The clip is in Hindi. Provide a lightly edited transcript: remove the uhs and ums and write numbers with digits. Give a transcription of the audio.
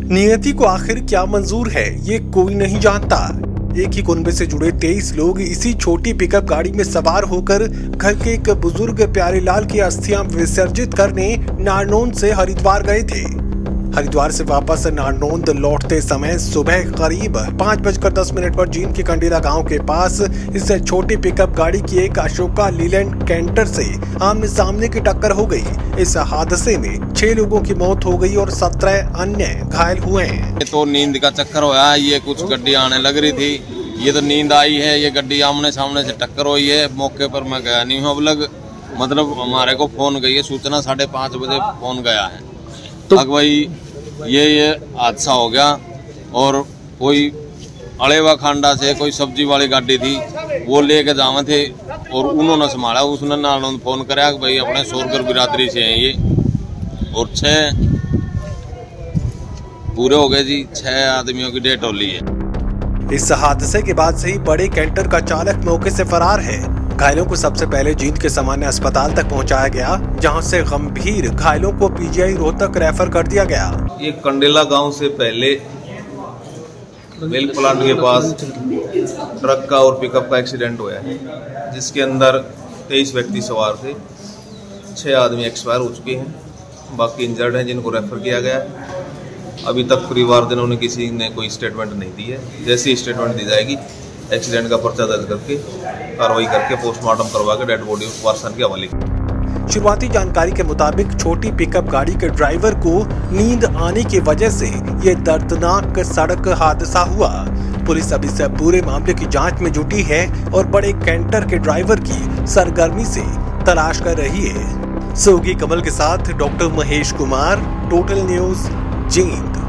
नियति को आखिर क्या मंजूर है, ये कोई नहीं जानता। एक ही कुनबे से जुड़े 23 लोग इसी छोटी पिकअप गाड़ी में सवार होकर घर के एक बुजुर्ग प्यारे लाल की अस्थियां विसर्जित करने नारनौंद से हरिद्वार गए थे। हरिद्वार से वापस नारनौंद लौटते समय सुबह करीब 5:10 पर जींद के कंडेला गांव के पास इस छोटी पिकअप गाड़ी की एक अशोका लीलैंड कैंटर से आमने सामने की टक्कर हो गई। इस हादसे में 6 लोगों की मौत हो गई और 17 अन्य घायल हुए हैं। तो नींद का चक्कर होया, ये कुछ गड्डी आने लग रही थी, ये तो नींद आई है, ये गड्डी आमने सामने से टक्कर हुई है। मौके पर मैं गया नहीं हूँ। अब लग मतलब हमारे को फोन गई है, सूचना 5:30 बजे फोन गया है तो भाई ये हादसा हो गया। और कोई अड़ेवा खांडा से कोई सब्जी वाली गाड़ी थी, वो लेके जावे थे और उन्होंने संभाला। उसने नारनौंद फोन कराया कि भाई अपने सोरगर बिरादरी से हैं ये, और 6 पूरे हो गए जी। 6 आदमियों की डेथ हो ली है। इस हादसे के बाद से ही बड़े कैंटर का चालक मौके से फरार है। घायलों को सबसे पहले जींद के सामान्य अस्पताल तक पहुंचाया गया, जहां से गंभीर घायलों को पीजीआई रोहतक रेफर कर दिया गया। ये कंडेला गांव से पहले मिल्क प्लांट के पास ट्रक का और पिकअप का एक्सीडेंट हुआ है, जिसके अंदर 23 व्यक्ति सवार थे। 6 आदमी एक्सपायर हो चुके हैं, बाकी इंजर्ड हैं जिनको रेफर किया गया है। अभी तक परिवारजनों ने किसी ने कोई स्टेटमेंट नहीं दी है। जैसी स्टेटमेंट दी जाएगी, एक्सीडेंट का पर्चा दर्ज करके कार्रवाई करके पोस्टमार्टम करवा के डेड बॉडी वारसन के हवाले। शुरुआती जानकारी के मुताबिक छोटी पिकअप गाड़ी के ड्राइवर को नींद आने की वजह से ये दर्दनाक सड़क हादसा हुआ। पुलिस अभी से पूरे मामले की जांच में जुटी है और बड़े कैंटर के ड्राइवर की सरगर्मी से तलाश कर रही है। सोगी कमल के साथ doctor Mahesh Kumar, total news, Jind.